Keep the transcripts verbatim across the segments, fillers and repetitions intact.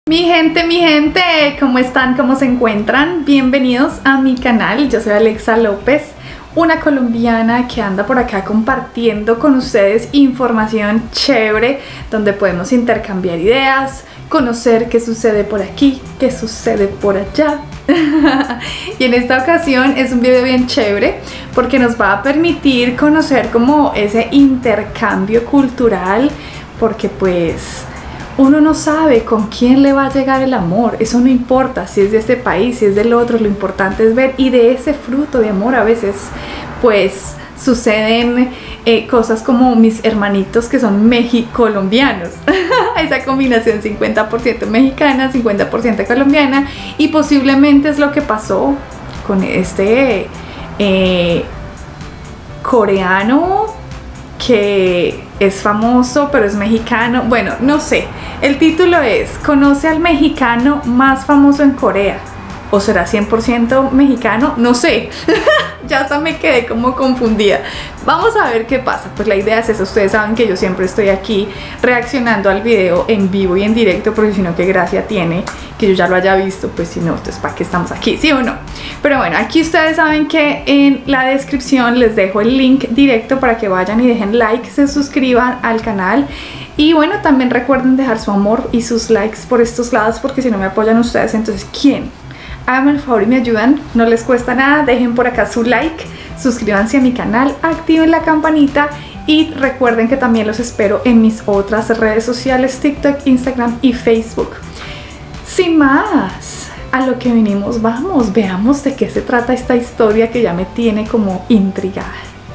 Mi gente, mi gente, ¿cómo están? ¿Cómo se encuentran? Bienvenidos a mi canal. Yo soy Alexa López, una colombiana que anda por acá compartiendo con ustedes información chévere, donde podemos intercambiar ideas, conocer qué sucede por aquí, qué sucede por allá. Y en esta ocasión es un video bien chévere porque nos va a permitir conocer como ese intercambio cultural, porque pues uno no sabe con quién le va a llegar el amor. Eso no importa si es de este país, si es del otro, lo importante es ver, y de ese fruto de amor a veces pues suceden eh, cosas como mis hermanitos que son mexicolombianos. Esa combinación cincuenta por ciento mexicana, cincuenta por ciento colombiana, y posiblemente es lo que pasó con este eh, coreano que es famoso pero es mexicano. Bueno, no sé, el título es ¿conoce al mexicano más famoso en Corea? ¿O será cien por ciento mexicano? No sé. Ya hasta me quedé como confundida. Vamos a ver qué pasa. Pues la idea es esa. Ustedes saben que yo siempre estoy aquí reaccionando al video en vivo y en directo, porque si no, qué gracia tiene que yo ya lo haya visto. Pues si no, entonces ¿para qué estamos aquí? ¿Sí o no? Pero bueno, aquí ustedes saben que en la descripción les dejo el link directo para que vayan y dejen like, se suscriban al canal. Y bueno, también recuerden dejar su amor y sus likes por estos lados, porque si no me apoyan ustedes, entonces ¿quién? Háganme el favor y me ayudan, no les cuesta nada. Dejen por acá su like, suscríbanse a mi canal, activen la campanita y recuerden que también los espero en mis otras redes sociales, TikTok, Instagram y Facebook. Sin más, a lo que vinimos, vamos, veamos de qué se trata esta historia que ya me tiene como intrigada.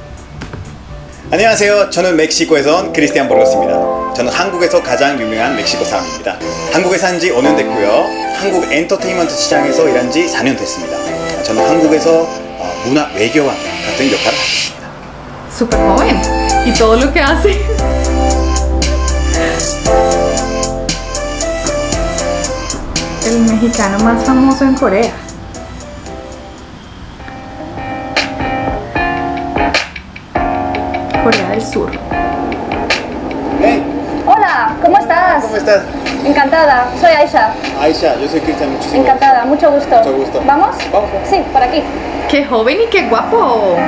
안녕하세요. 저는 멕시코에서 온 크리스티안 보르고스입니다. 저는 한국에서 가장 유명한 멕시코 사람입니다. 한국에 산 지 오 년 됐고요. 한국 엔터테인먼트 시장에서 일한 지 사 년 됐습니다. 저는 한국에서 문화 외교관 같은 역할을 하고 있습니다. Súper joven. Y todo lo que hace. El mexicano más famoso en Corea. Corea del Sur. Hey. Hola, ¿cómo estás? ¿Cómo estás? Encantada, soy Aisha. Aisha, yo soy Cristian, muchísimo Encantada, mucho gusto. Mucho gusto. ¿Vamos? Vamos. Sí, por aquí. ¡Qué joven y qué guapo!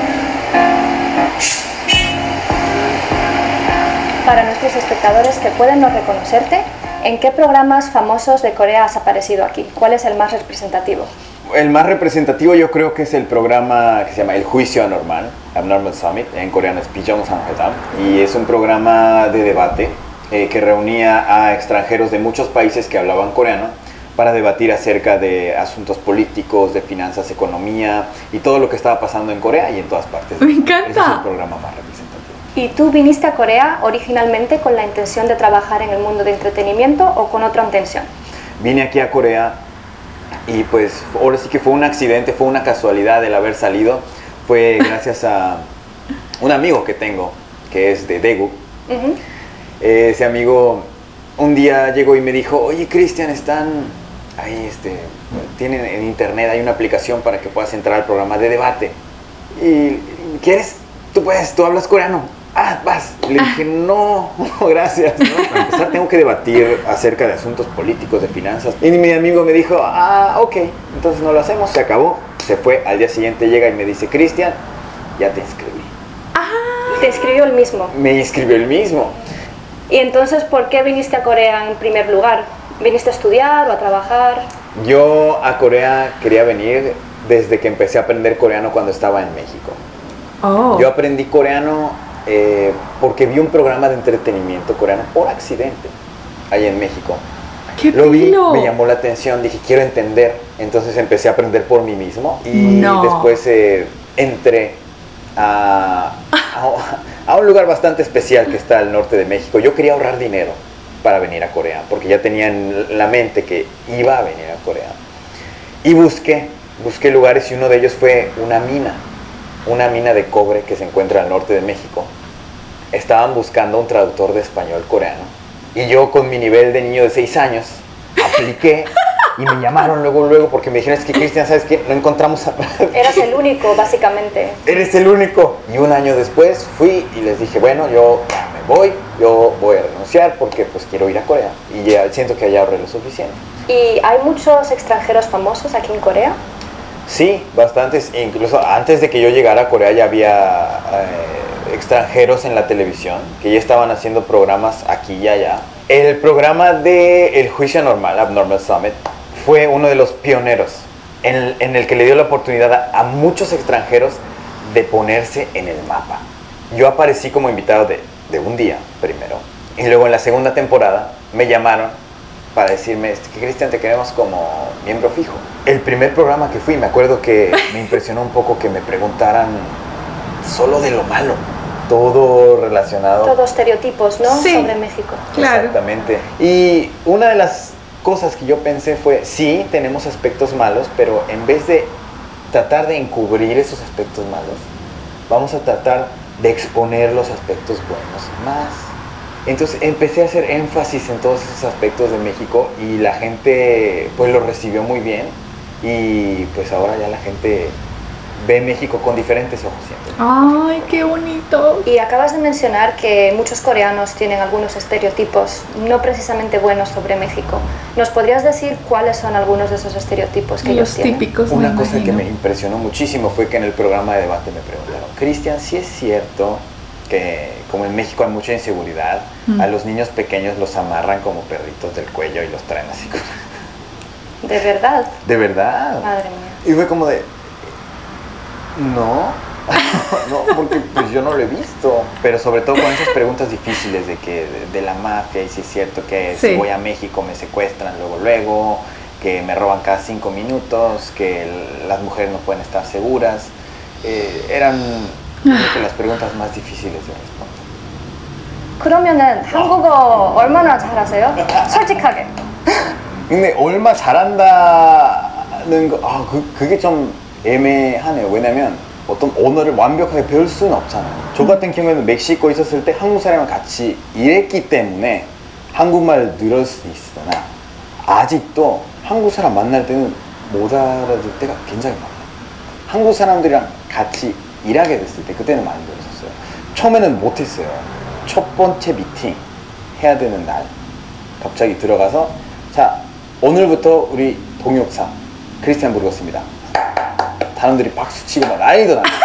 Para nuestros espectadores que pueden no reconocerte, ¿en qué programas famosos de Corea has aparecido aquí? ¿Cuál es el más representativo? El más representativo yo creo que es el programa que se llama El Juicio Anormal, Abnormal Summit, en coreano es Bijongsanghedam, y es un programa de debate eh, que reunía a extranjeros de muchos países que hablaban coreano para debatir acerca de asuntos políticos, de finanzas, economía y todo lo que estaba pasando en Corea y en todas partes. ¡Me encanta! Ese es el programa más representativo. ¿Y tú viniste a Corea originalmente con la intención de trabajar en el mundo de entretenimiento o con otra intención? Vine aquí a Corea y pues ahora sí que fue un accidente, fue una casualidad el haber salido. Fue gracias a un amigo que tengo, que es de Daegu. Uh-huh. Ese amigo un día llegó y me dijo, oye Cristian, están ahí, este, tienen en internet, hay una aplicación para que puedas entrar al programa de debate. ¿Y quieres? Tú puedes, tú hablas coreano. Ah, vas. Le dije, no, no, gracias. ¿no? Para empezar tengo que debatir acerca de asuntos políticos, de finanzas. Y mi amigo me dijo, ah, ok, entonces no lo hacemos. Se acabó, se fue. Al día siguiente llega y me dice, Cristian, ya te inscribí. Ah. Te escribió el mismo. Me inscribió el mismo. ¿Y entonces por qué viniste a Corea en primer lugar? ¿Viniste a estudiar o a trabajar? Yo a Corea quería venir desde que empecé a aprender coreano cuando estaba en México. Oh. Yo aprendí coreano eh, porque vi un programa de entretenimiento coreano por accidente ahí en México. ¡Qué Lo vi, pilo! me llamó la atención, dije quiero entender, entonces empecé a aprender por mí mismo y No. después eh, entré a, a, a un lugar bastante especial que está al norte de México. Yo quería ahorrar dinero para venir a Corea porque ya tenía en la mente que iba a venir a Corea y busqué, busqué lugares y uno de ellos fue una mina. Una mina de cobre que se encuentra al norte de México. Estaban buscando un traductor de español coreano y yo con mi nivel de niño de seis años apliqué y me llamaron luego luego porque me dijeron, es que Cristian, ¿sabes qué? No encontramos a nadie. Eras el único, básicamente. Eres el único. Y un año después fui y les dije, bueno, yo ya me voy, yo voy a renunciar porque pues quiero ir a Corea y ya siento que allá ahorré lo suficiente. ¿Y hay muchos extranjeros famosos aquí en Corea? Sí, bastantes. Incluso antes de que yo llegara a Corea ya había eh, extranjeros en la televisión que ya estaban haciendo programas aquí y allá. El programa de El Juicio Normal, Abnormal Summit, fue uno de los pioneros en, en el que le dio la oportunidad a, a muchos extranjeros de ponerse en el mapa. Yo aparecí como invitado de, de un día primero y luego en la segunda temporada me llamaron para decirme que Cristian, te queremos como miembro fijo. El primer programa que fui, me acuerdo que me impresionó un poco que me preguntaran solo de lo malo, todo relacionado. Todos estereotipos, ¿no? Sí. Sobre México. Claro. Exactamente. Y una de las cosas que yo pensé fue, sí, tenemos aspectos malos, pero en vez de tratar de encubrir esos aspectos malos, vamos a tratar de exponer los aspectos buenos más. Entonces empecé a hacer énfasis en todos esos aspectos de México y la gente pues lo recibió muy bien y pues ahora ya la gente ve México con diferentes ojos siempre. Ay, qué bonito. Y acabas de mencionar que muchos coreanos tienen algunos estereotipos no precisamente buenos sobre México. ¿Nos podrías decir cuáles son algunos de esos estereotipos que ellos Los tienen? típicos. Una me cosa que imagino. me impresionó muchísimo fue que en el programa de debate me preguntaron, Cristian, ¿sí es cierto que como en México hay mucha inseguridad, Mm. a los niños pequeños los amarran como perritos del cuello y los traen así? como- ¿De verdad? ¿De verdad? Madre mía. Y fue como de, no, no, porque pues yo no lo he visto. Pero sobre todo con esas preguntas difíciles de que de, de la mafia, y si es cierto que Sí. si voy a México me secuestran luego luego, que me roban cada cinco minutos, que el- las mujeres no pueden estar seguras. Eh, eran creo que las preguntas más difíciles de responder. 그러면은 한국어 얼마나 잘하세요? 솔직하게. 근데 얼마 잘한다는 거, 아, 그, 그게 좀 애매하네요. 왜냐면 어떤 언어를 완벽하게 배울 수는 없잖아요. 저 같은 경우에는 멕시코에 있었을 때 한국 사람이랑 같이 일했기 때문에 한국말을 늘을 수 있으나 아직도 한국 사람 만날 때는 못 알아들 때가 굉장히 많아요. 한국 사람들이랑 같이 일하게 됐을 때 그때는 많이 늘었었어요. 처음에는 못했어요. 첫 번째 미팅 해야 되는 날 갑자기 들어가서 자 오늘부터 우리 동역사 크리스티안 부르겠습니다. 사람들이 박수치고 막 난리도 나요.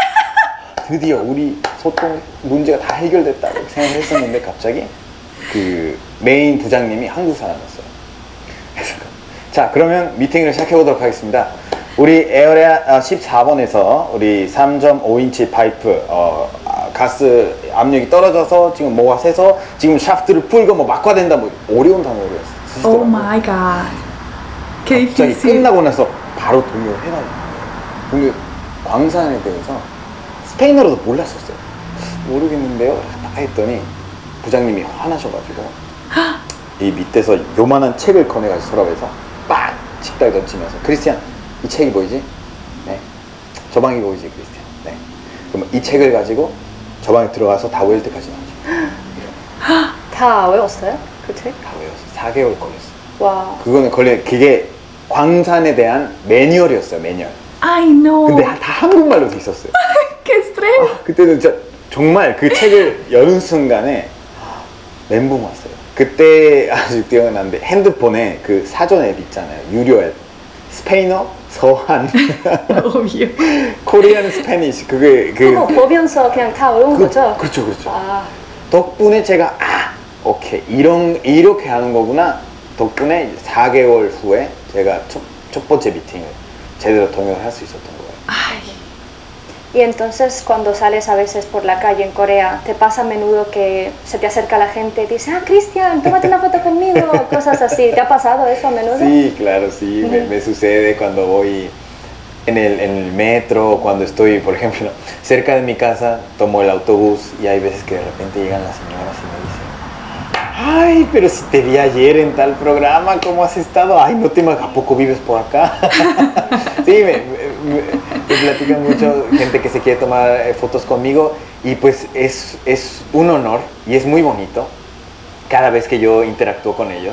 드디어 우리 소통 문제가 다 해결됐다고 생각했었는데 갑자기 그 메인 부장님이 한국 사람이었어요. 그래서 자 그러면 미팅을 시작해 보도록 하겠습니다. 우리 에어레아 십사 번에서 우리 삼 점 오 인치 파이프 어, 가스 압력이 떨어져서 지금 뭐가 새서 지금 샤프트를 풀고 뭐 막화된다 뭐 어려운 단어를 쓰시더라고요. Oh my god. Qué 갑자기 difícil. 끝나고 나서 바로 동요를 해달라고. 근데 광산에 대해서 스페인어로도 몰랐었어요. 모르겠는데요? 딱 했더니 부장님이 화나셔가지고 이 밑에서 요만한 책을 꺼내가지고 서랍에서 막 식탁에 던지면서 크리스티안 이 책이 보이지? 네. 저 방이 보이지 크리스티안? 네. 그럼 이 책을 가지고 저 방에 들어가서 다 외울 때까지 나오죠. 다 외웠어요? 그 책? 다 외웠어요. 사 개월 걸렸어요. 와. 그거는 걸려 그게 광산에 대한 매뉴얼이었어요. 매뉴얼. Ay, no. 근데 다 한국말로 돼 있었어요. Qué estrés. 그때는 진짜 정말 그 책을 여는 순간에 멘붕 왔어요. 그때 아주 기억나는데 핸드폰에 그 사전 앱 있잖아요. 유료 앱. 스페인어, 서한, Obvio. 코리안 스페니시 그게 그 그거 보면서 그냥 다 외운 그- 거죠? 그렇죠, 그렇죠. 아, 덕분에 제가 아 오케이 이런 이렇게 하는 거구나. 덕분에 사 개월 후에 제가 첫, 첫 번째 미팅을 제대로 동역을 할 수 있었던 거예요. Ay. y entonces cuando sales a veces por la calle en Corea, ¿te pasa a menudo que se te acerca la gente y dice, ah, Cristian, tómate una foto conmigo? Cosas así. ¿Te ha pasado eso a menudo? Sí, claro, sí, me, me sucede cuando voy en el, en el metro, cuando estoy, por ejemplo, cerca de mi casa, tomo el autobús y hay veces que de repente llegan las señoras y me dicen, ay, pero si te vi ayer en tal programa, ¿cómo has estado? Ay, no te imaginas, ¿a poco vives por acá? Sí, me, me, me platican mucho gente que se quiere tomar eh, fotos conmigo y pues es, es un honor y es muy bonito cada vez que yo interactúo con ellos.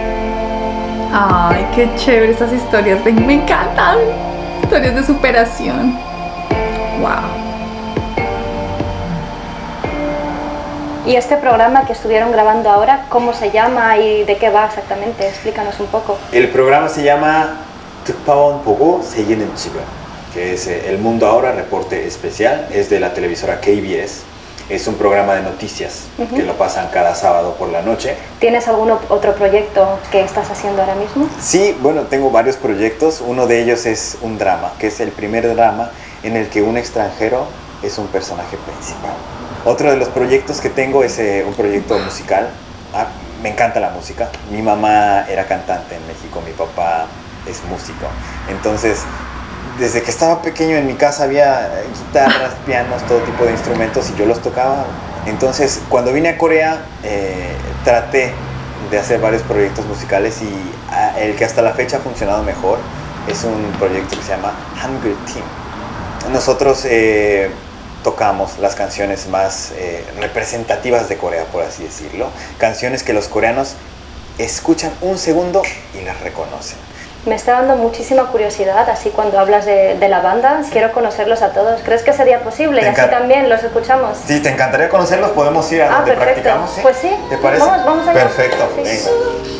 Ay, qué chévere estas historias. de- Me encantan. Historias de superación. Wow. Y este programa que estuvieron grabando ahora, ¿cómo se llama y de qué va exactamente? Explícanos un poco. El programa se llama Tukpaon Pogo Seye는 Chiba, que es eh, El Mundo Ahora, reporte especial, es de la televisora K B S. Es un programa de noticias uh-huh. que lo pasan cada sábado por la noche. ¿Tienes algún otro proyecto que estás haciendo ahora mismo? Sí, bueno, tengo varios proyectos. Uno de ellos es un drama, que es el primer drama en el que un extranjero es un personaje principal. Otro de los proyectos que tengo es eh, un proyecto musical. Ah, me encanta la música. Mi mamá era cantante en México, mi papá es músico. Entonces, desde que estaba pequeño en mi casa había guitarras, pianos, todo tipo de instrumentos y yo los tocaba. Entonces, cuando vine a Corea, eh, traté de hacer varios proyectos musicales y ah, el que hasta la fecha ha funcionado mejor es un proyecto que se llama Hangul Team. Nosotros eh, tocamos las canciones más eh, representativas de Corea, por así decirlo. Canciones que los coreanos escuchan un segundo y las reconocen. Me está dando muchísima curiosidad, así cuando hablas de, de la banda, quiero conocerlos a todos. ¿Crees que sería posible? Y así también los escuchamos. Sí, ¿te encantaría conocerlos? Podemos ir a ah, donde perfecto. practicamos, ¿sí? Pues sí. ¿Te parece? Vamos, vamos allá. Perfecto. Sí.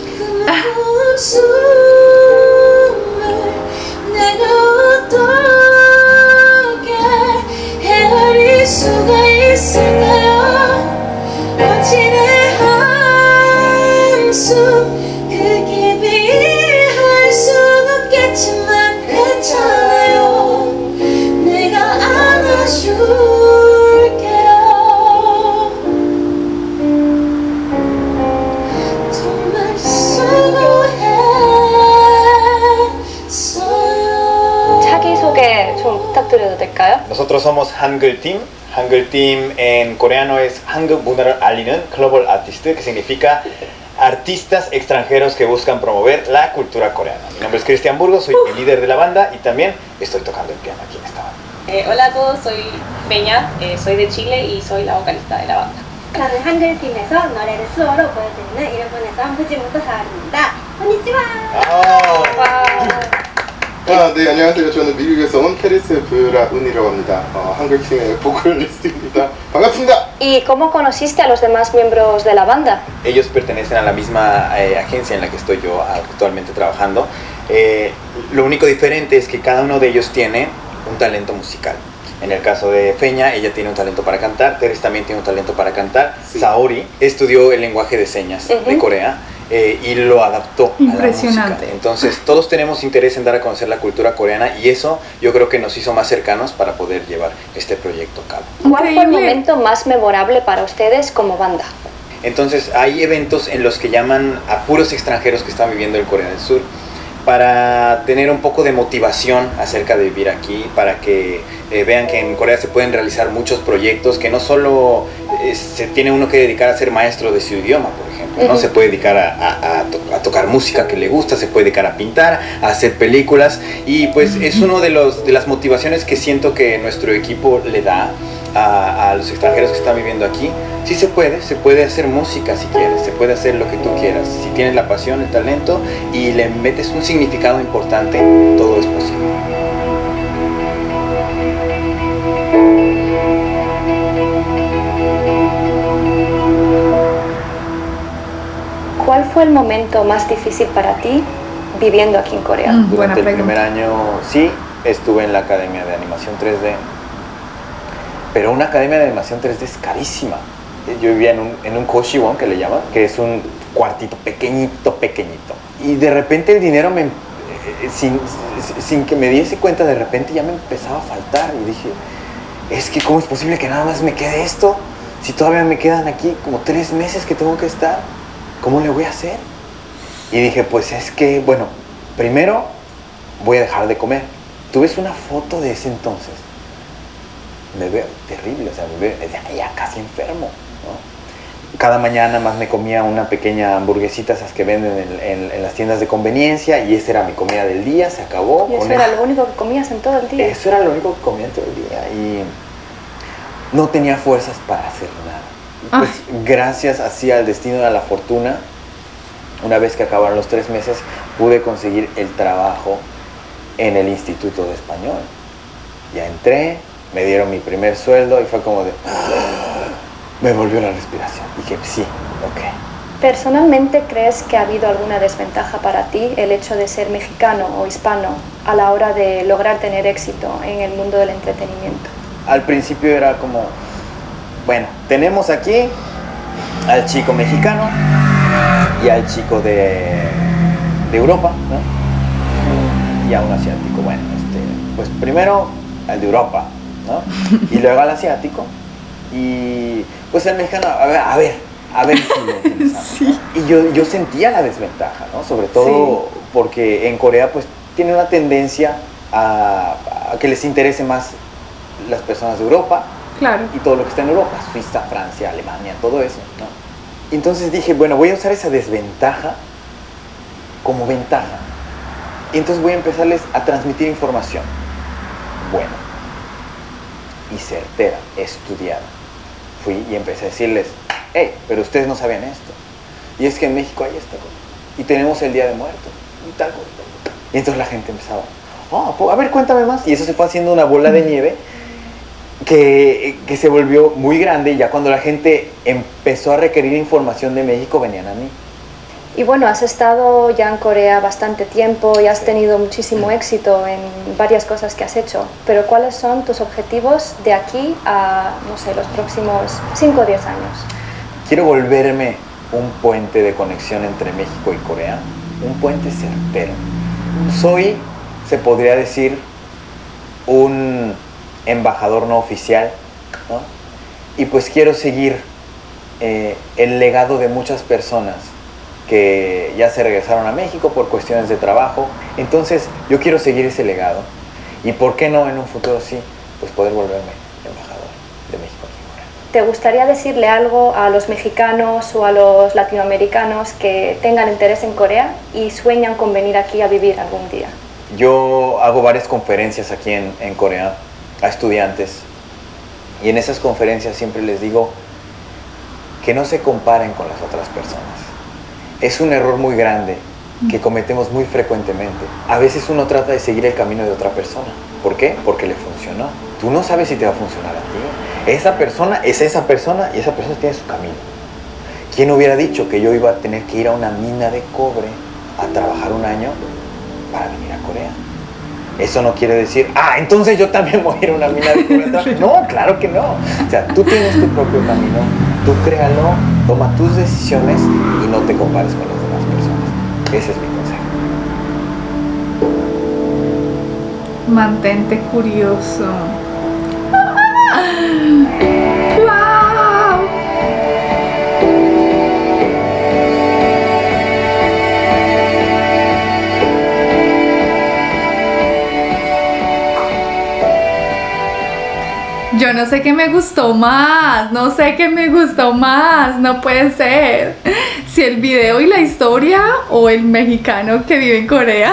Nosotros somos Hangul Team. Hangul Team en coreano es 한국 문화를 알리는 Global Artist, que significa artistas extranjeros que buscan promover la cultura coreana. Mi nombre es Cristian Burgos, soy el líder de la banda y también estoy tocando el piano aquí en esta banda. Eh, hola a todos, soy Peña, eh, soy de Chile y soy la vocalista de la banda. 저는 한글팀에서 노래를 수어로 보여드리는 일본에서 후지모토 사와입니다. konnichiwa. 아, 네, 안녕하세요. 저는 미국에서 온 캐리스 브라운이라고 합니다. 어, 한글팀의 보컬리스트입니다. 반갑습니다. ¿Y cómo conociste a los demás miembros de la banda? Ellos pertenecen a la misma eh, agencia en la que estoy yo actualmente trabajando. Eh, lo único diferente es que cada uno de ellos tiene un talento musical. En el caso de Feña, ella tiene un talento para cantar, Teres también tiene un talento para cantar, sí. Saori estudió el lenguaje de señas uh-huh. de Corea eh, y lo adaptó a la música. Entonces todos tenemos interés en dar a conocer la cultura coreana y eso yo creo que nos hizo más cercanos para poder llevar este proyecto a cabo. ¿Cuál fue el momento más memorable para ustedes como banda? Entonces hay eventos en los que llaman a puros extranjeros que están viviendo en Corea del Sur para tener un poco de motivación acerca de vivir aquí, para que eh, vean que en Corea se pueden realizar muchos proyectos, que no solo eh, se tiene uno que dedicar a ser maestro de su idioma, por ejemplo, ¿no? Uh-huh. Se puede dedicar a, a, a, to a tocar música que le gusta, se puede dedicar a pintar, a hacer películas y pues uh-huh. es uno de, los, de las motivaciones que siento que nuestro equipo le da a, a los extranjeros que están viviendo aquí. Sí se puede, se puede hacer música si quieres, se puede hacer lo que tú quieras. Si tienes la pasión, el talento y le metes un significado importante, todo es posible. ¿Cuál fue el momento más difícil para ti viviendo aquí en Corea? Mm, Durante el primer año, sí, estuve en la Academia de Animación tres D. Pero una academia de animación tres D es carísima. Yo vivía en un, en un Koshiwon, que le llaman, que es un cuartito pequeñito, pequeñito. Y de repente el dinero, me, eh, sin, sin que me diese cuenta, de repente ya me empezaba a faltar. Y dije, es que ¿cómo es posible que nada más me quede esto? Si todavía me quedan aquí como tres meses que tengo que estar, ¿cómo le voy a hacer? Y dije, pues es que, bueno, primero voy a dejar de comer. ¿Tú ves una foto de ese entonces? Me veo terrible, o sea, me veo ya casi enfermo, ¿no? Cada mañana más me comía una pequeña hamburguesita, esas que venden en, en, en las tiendas de conveniencia, y esa era mi comida del día, se acabó. ¿Y eso era lo único que comías en todo el día? Eso era lo único que comía en todo el día, y no tenía fuerzas para hacer nada. Pues ah. gracias así al destino y a la fortuna, una vez que acabaron los tres meses, pude conseguir el trabajo en el Instituto de Español. Ya entré, me dieron mi primer sueldo y fue como de... me volvió la respiración. Dije, sí, ok. Personalmente, ¿crees que ha habido alguna desventaja para ti el hecho de ser mexicano o hispano a la hora de lograr tener éxito en el mundo del entretenimiento? Al principio era como, bueno, tenemos aquí al chico mexicano y al chico de, de Europa, ¿no? Y a un asiático. Bueno, este, pues primero al de Europa, ¿no? Y luego al asiático. Y pues el mexicano, a ver, a ver, a ver si lo utilizamos, sí. ¿no? Y yo, yo sentía la desventaja, ¿no? Sobre todo sí. porque en Corea pues tiene una tendencia a, a que les interese más las personas de Europa. Claro. Y todo lo que está en Europa, Suiza, Francia, Alemania, todo eso, ¿no? Y entonces dije, bueno, voy a usar esa desventaja como ventaja. Y entonces voy a empezarles a transmitir información buena y certera, estudiada. Fui y empecé a decirles, hey, pero ustedes no sabían esto. Y es que en México hay esta cosa. Y tenemos el Día de Muertos y tal cosa. Y entonces la gente empezaba, oh, a ver, cuéntame más. Y eso se fue haciendo una bola de nieve que, que se volvió muy grande. Y ya cuando la gente empezó a requerir información de México, venían a mí. Y bueno, has estado ya en Corea bastante tiempo y has tenido muchísimo éxito en varias cosas que has hecho. Pero ¿cuáles son tus objetivos de aquí a, no sé, los próximos cinco o diez años? Quiero volverme un puente de conexión entre México y Corea. Un puente certero. Soy, se podría decir, un embajador no oficial, ¿no? Y pues quiero seguir eh, el legado de muchas personas que ya se regresaron a México por cuestiones de trabajo. Entonces yo quiero seguir ese legado y por qué no en un futuro sí, pues poder volverme embajador de México aquí en Corea. ¿Te gustaría decirle algo a los mexicanos o a los latinoamericanos que tengan interés en Corea y sueñan con venir aquí a vivir algún día? Yo hago varias conferencias aquí en, en Corea a estudiantes y en esas conferencias siempre les digo que no se comparen con las otras personas. Es un error muy grande que cometemos muy frecuentemente. A veces uno trata de seguir el camino de otra persona. ¿Por qué? Porque le funcionó. Tú no sabes si te va a funcionar a ti. Esa persona es esa persona y esa persona tiene su camino. ¿Quién hubiera dicho que yo iba a tener que ir a una mina de cobre a trabajar un año para venir a Corea? Eso no quiere decir, ah, entonces yo también voy a ir a una mina de cobre. No, claro que no. O sea, tú tienes tu propio camino, tú créalo, toma tus decisiones y no te compares con las demás personas. Ese es mi consejo. Mantente curioso. Yo no sé qué me gustó más, no sé qué me gustó más, no puede ser. Si el video y la historia o el mexicano que vive en Corea.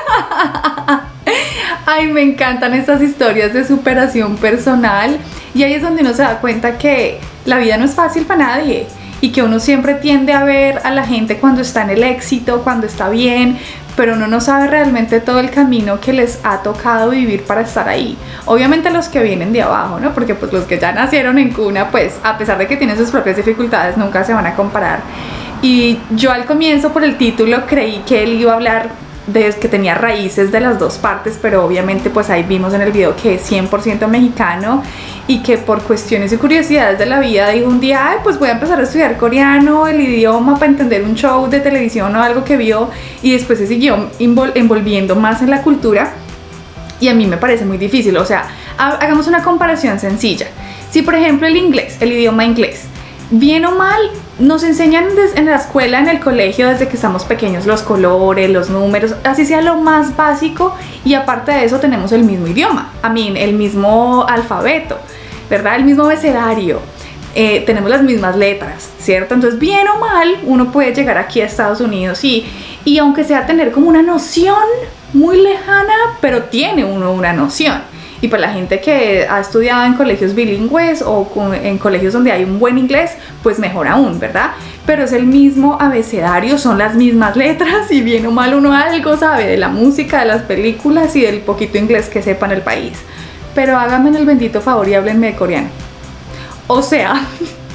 Ay, me encantan estas historias de superación personal y ahí es donde uno se da cuenta que la vida no es fácil para nadie y que uno siempre tiende a ver a la gente cuando está en el éxito, cuando está bien, pero uno no sabe realmente todo el camino que les ha tocado vivir para estar ahí. Obviamente los que vienen de abajo, ¿no? Porque pues los que ya nacieron en cuna, pues a pesar de que tienen sus propias dificultades, nunca se van a comparar. Y yo al comienzo por el título creí que él iba a hablar de que tenía raíces de las dos partes, pero obviamente pues ahí vimos en el video que es cien por ciento mexicano y que por cuestiones y curiosidades de la vida dijo un día, ay, pues voy a empezar a estudiar coreano, el idioma, para entender un show de televisión o algo que vio, y después se siguió envolviendo más en la cultura. Y a mí me parece muy difícil. O sea, hagamos una comparación sencilla. Si por ejemplo el inglés, el idioma inglés, bien o mal, nos enseñan en la escuela, en el colegio, desde que estamos pequeños, los colores, los números, así sea lo más básico, y aparte de eso tenemos el mismo idioma, a mí, el mismo alfabeto, ¿verdad? El mismo abecedario, eh, tenemos las mismas letras, ¿cierto? Entonces, bien o mal, uno puede llegar aquí a Estados Unidos y, y aunque sea tener como una noción muy lejana, pero tiene uno una noción. Y para la gente que ha estudiado en colegios bilingües o en colegios donde hay un buen inglés, pues mejor aún, ¿verdad? Pero es el mismo abecedario, son las mismas letras y bien o mal uno algo sabe de la música, de las películas y del poquito inglés que sepa en el país. Pero háganme el bendito favor y háblenme de coreano. O sea,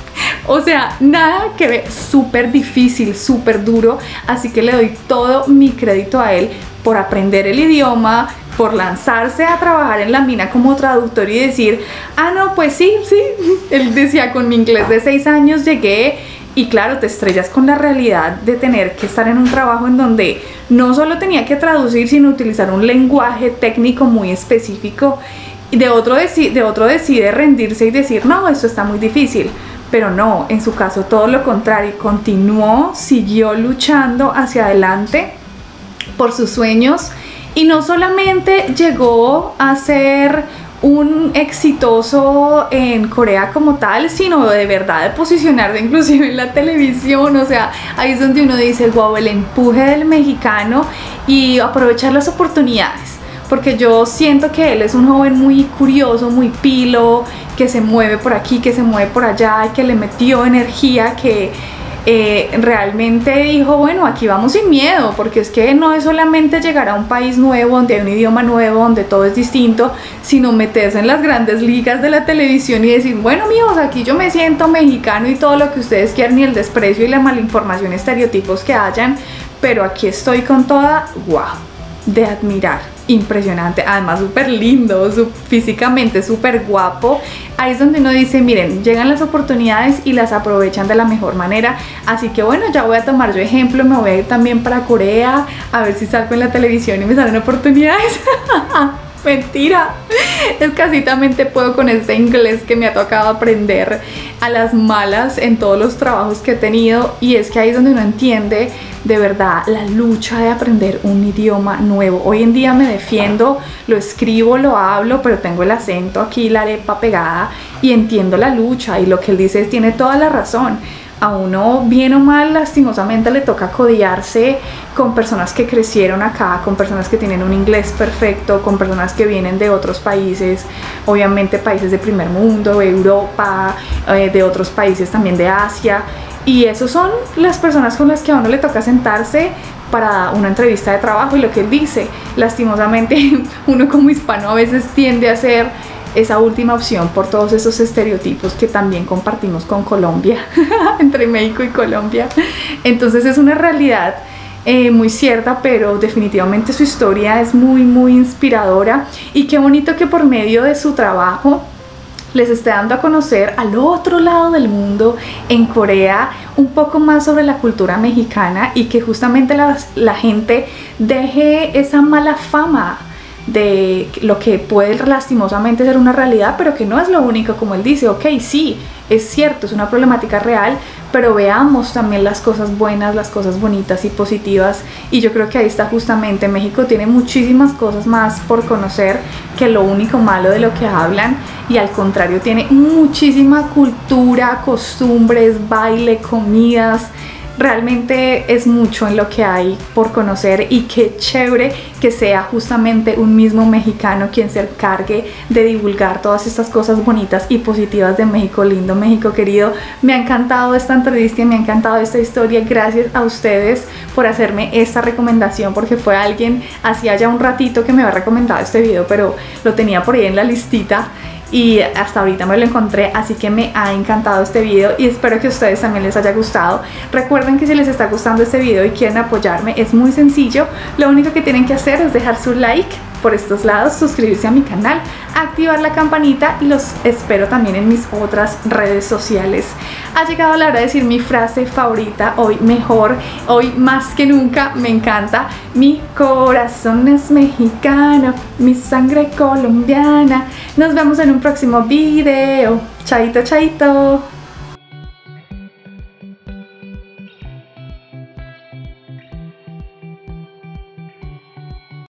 O sea, nada que ver, súper difícil, súper duro, así que le doy todo mi crédito a él por aprender el idioma, por lanzarse a trabajar en la mina como traductor y decir, ah no, pues sí, sí, él decía, con mi inglés de seis años llegué. Y claro, te estrellas con la realidad de tener que estar en un trabajo en donde no solo tenía que traducir, sino utilizar un lenguaje técnico muy específico. Y de otro, deci de otro decide rendirse y decir, no, esto está muy difícil. Pero no, en su caso todo lo contrario, continuó, siguió luchando hacia adelante por sus sueños. Y no solamente llegó a ser un exitoso en Corea como tal, sino de verdad de posicionarse inclusive en la televisión. O sea, ahí es donde uno dice, wow, el empuje del mexicano y aprovechar las oportunidades, porque yo siento que él es un joven muy curioso, muy pilo, que se mueve por aquí, que se mueve por allá, y que le metió energía, que Eh, realmente dijo, bueno, aquí vamos sin miedo, porque es que no es solamente llegar a un país nuevo, donde hay un idioma nuevo, donde todo es distinto, sino meterse en las grandes ligas de la televisión y decir, bueno, amigos, aquí yo me siento mexicano y todo lo que ustedes quieran, y el desprecio y la malinformación, estereotipos que hayan, pero aquí estoy con toda, wow, de admirar. Impresionante, además súper lindo, su, físicamente súper guapo. Ahí es donde uno dice, miren, llegan las oportunidades y las aprovechan de la mejor manera. Así que bueno, ya voy a tomar yo ejemplo, me voy a ir también para Corea, a ver si salgo en la televisión y me salen oportunidades. Mentira, escasitamente puedo con este inglés que me ha tocado aprender a las malas en todos los trabajos que he tenido. Y es que ahí es donde uno entiende de verdad la lucha de aprender un idioma nuevo. Hoy en día me defiendo, lo escribo, lo hablo, pero tengo el acento aquí, la arepa pegada, y entiendo la lucha, y lo que él dice tiene toda la razón. A uno, bien o mal, lastimosamente le toca codearse con personas que crecieron acá, con personas que tienen un inglés perfecto, con personas que vienen de otros países, obviamente países de primer mundo, Europa, eh, de otros países también de Asia. Y esos son las personas con las que a uno le toca sentarse para una entrevista de trabajo. Y lo que él dice, lastimosamente uno como hispano a veces tiende a ser esa última opción por todos esos estereotipos que también compartimos con Colombia, entre México y Colombia. Entonces es una realidad eh, muy cierta, pero definitivamente su historia es muy muy inspiradora, y qué bonito que por medio de su trabajo les esté dando a conocer al otro lado del mundo, en Corea, un poco más sobre la cultura mexicana, y que justamente la, la gente deje esa mala fama de lo que puede lastimosamente ser una realidad, pero que no es lo único. Como él dice, ok, sí, es cierto, es una problemática real, pero veamos también las cosas buenas, las cosas bonitas y positivas. Y yo creo que ahí está justamente, México tiene muchísimas cosas más por conocer que lo único malo de lo que hablan, y al contrario tiene muchísima cultura, costumbres, baile, comidas. Realmente es mucho en lo que hay por conocer, y qué chévere que sea justamente un mismo mexicano quien se encargue de divulgar todas estas cosas bonitas y positivas de México lindo, México querido. Me ha encantado esta entrevista y me ha encantado esta historia. Gracias a ustedes por hacerme esta recomendación, porque fue alguien, hacía ya un ratito que me había recomendado este video, pero lo tenía por ahí en la listita y hasta ahorita me lo encontré, así que me ha encantado este video y espero que a ustedes también les haya gustado. Recuerden que si les está gustando este video y quieren apoyarme, es muy sencillo. Lo único que tienen que hacer es dejar su like por estos lados, suscribirse a mi canal, activar la campanita, y los espero también en mis otras redes sociales. Ha llegado la hora de decir mi frase favorita, hoy mejor, hoy más que nunca, me encanta. Mi corazón es mexicano, mi sangre colombiana. Nos vemos en un próximo video. Chaito, chaito.